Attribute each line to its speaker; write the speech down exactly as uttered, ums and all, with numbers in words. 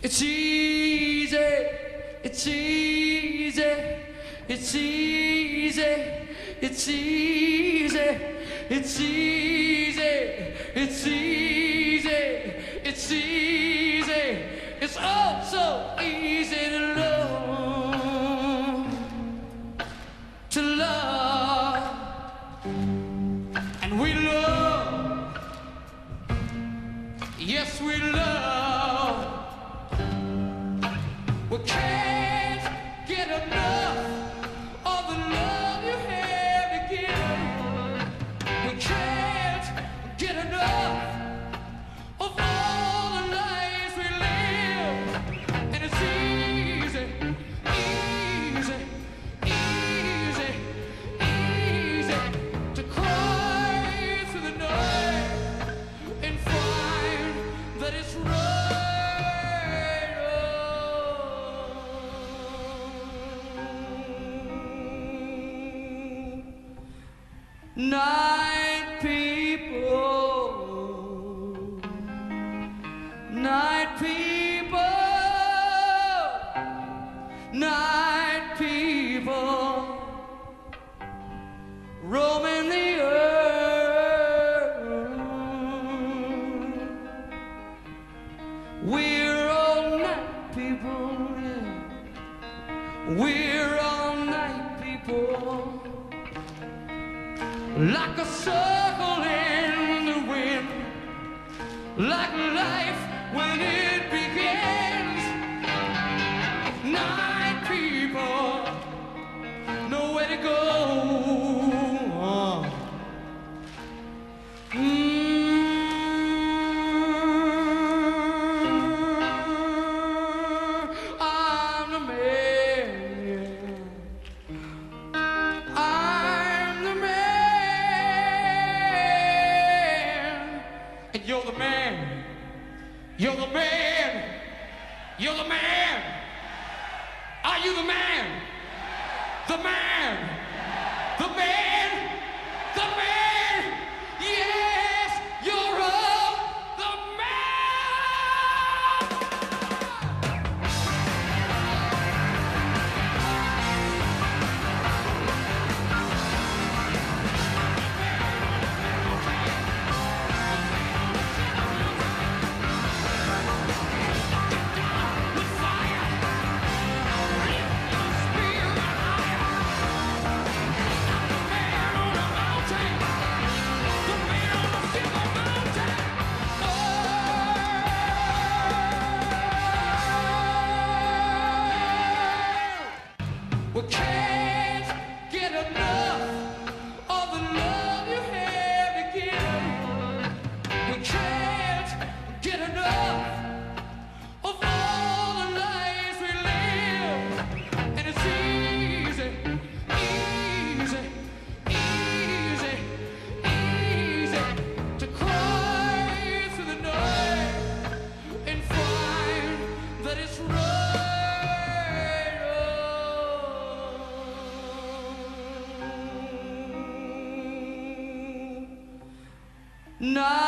Speaker 1: It's easy, it's easy, it's easy, it's easy, it's easy, it's easy, it's easy, it's oh so easy to love, to love, and we love, yes we love. We can't get enough of the love you have to give. We can't get enough of all the lives we live. And it's easy, easy, easy, easy to cry through the night and find that it's right. Night people, night people, night people, roaming the earth. We're all night people, yeah. We're all night people. Like a circle in the wind, like life when it begins. Night people, nowhere to go. Mm, I'm the man. I'm the man. You're the man, you're the man, you're the man. Are you the man? The man, the man, the man. Yes, you're all the we can't get enough of the love you have to give. We can't get enough of all the lives we live. And it's easy, easy, easy, easy to cry through the night and find that it's right. No.